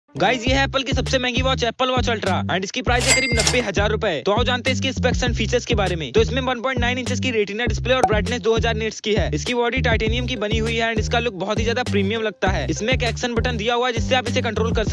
Guys ये है Apple की सबसे महंगी watch Apple Watch Ultra and इसकी प्राइस है करीब 90,000 रुपए। तो आओ जानते हैं इसके स्पेक्स एंड फीचर्स के बारे में। तो इसमें 1.9 इंचेस की रेटिना डिस्प्ले और ब्राइटनेस 2000 निट्स की है। इसकी बॉडी टाइटेनियम की बनी हुई है एंड इसका लुक बहुत ही ज्यादा प्रीमियम लगता है। इसमें एक एक्शन बटन दिया हुआ है जिससे आप इसे कंट्रोल कर